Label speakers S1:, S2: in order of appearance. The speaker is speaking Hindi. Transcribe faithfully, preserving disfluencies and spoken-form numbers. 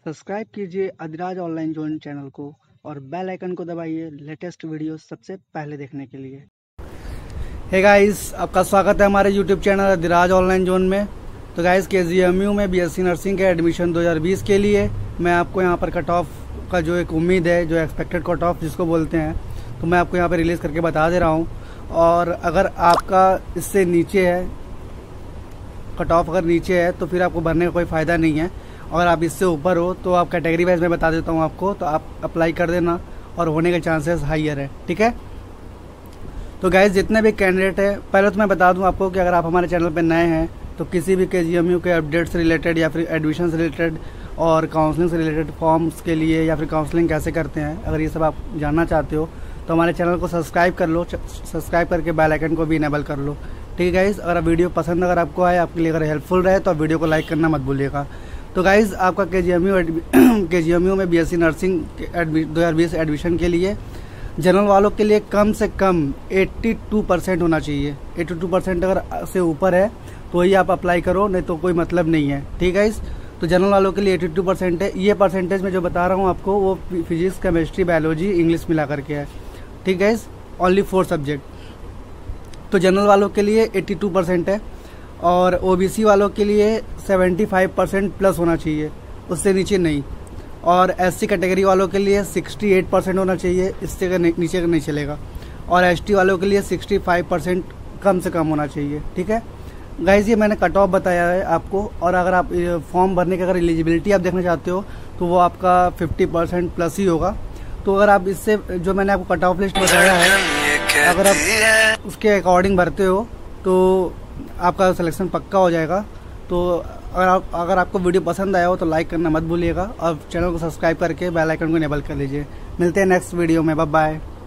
S1: सब्सक्राइब कीजिए अधिराज ऑनलाइन जोन चैनल को और बेल आइकन को दबाइए लेटेस्ट वीडियो सबसे पहले देखने के लिए। हे गाइस, आपका स्वागत है हमारे YouTube channel Adhiraj online zone में। तो guys, K G M U में बीएससी नर्सिंग के एडमिशन दो हज़ार बीस के लिए मैं आपको यहाँ पर कट ऑफ का जो एक उम्मीद है, जो एक्सपेक्टेड कट ऑफ जिसको बोलते हैं, तो मैं आपको यहाँ पर रिलीज़ करके बता दे रहा हूँ। और अगर आपका इससे नीचे है, कट ऑफ अगर नीचे है, तो फिर आपको भरने का कोई फ़ायदा नहीं है। अगर आप इससे ऊपर हो तो आप कैटेगरी वाइज में बता देता हूँ आपको, तो आप अप्लाई कर देना और होने के चांसेस हाईयर है। ठीक है, तो गाइस जितने भी कैंडिडेट है, पहले तो मैं बता दूं आपको कि अगर आप हमारे चैनल पर नए हैं तो किसी भी के जी एम यू के अपडेट से रिलेटेड या फिर एडमिशन से रिलेटेड और काउंसलिंग से रिलेटेड फॉर्म्स के लिए या फिर काउंसलिंग कैसे करते हैं, अगर ये सब आप जानना चाहते हो तो हमारे चैनल को सब्सक्राइब कर लो। सब्सक्राइब करके बेल आइकन को भी इनेबल कर लो। ठीक है गाइस, अगर वीडियो पसंद अगर आपको आए, आपके लिए अगर हेल्पफुल रहे तो आप वीडियो को लाइक करना मत भूलिएगा। तो गाइस, आपका के G M U K G M U में बीएससी नर्सिंग दो हज़ार बीस एडमिशन के लिए जनरल वालों के लिए कम से कम बयासी परसेंट होना चाहिए। बयासी परसेंट अगर से ऊपर है तो ही आप अप्लाई करो, नहीं तो कोई मतलब नहीं है। ठीक है गाइस, तो जनरल वालों के लिए बयासी परसेंट है। ये परसेंटेज मैं जो बता रहा हूँ आपको, वो फिजिक्स, केमिस्ट्री, बायोलॉजी, इंग्लिश मिला करके है। ठीक है गाइस, ओनली फोर सब्जेक्ट। तो जनरल वालों के लिए बयासी परसेंट है और ओबीसी वालों के लिए पचहत्तर परसेंट प्लस होना चाहिए, उससे नीचे नहीं। और एससी कैटेगरी वालों के लिए अड़सठ परसेंट होना चाहिए, इससे नीचे का नहीं चलेगा। और एसटी वालों के लिए पैंसठ परसेंट कम से कम होना चाहिए। ठीक है गाइस, ये मैंने कट ऑफ बताया है आपको। और अगर आप फॉर्म भरने की अगर एलिजिबिलिटी आप देखना चाहते हो तो वो आपका पचास परसेंट प्लस ही होगा। तो अगर आप इससे जो मैंने आपको कट ऑफ लिस्ट बताया है, अगर आप उसके अकॉर्डिंग भरते हो तो आपका सिलेक्शन पक्का हो जाएगा। तो अगर आप अगर आपको वीडियो पसंद आया हो तो लाइक करना मत भूलिएगा और चैनल को सब्सक्राइब करके बेल आइकन को इनेबल कर लीजिए। मिलते हैं नेक्स्ट वीडियो में, बाय बाय।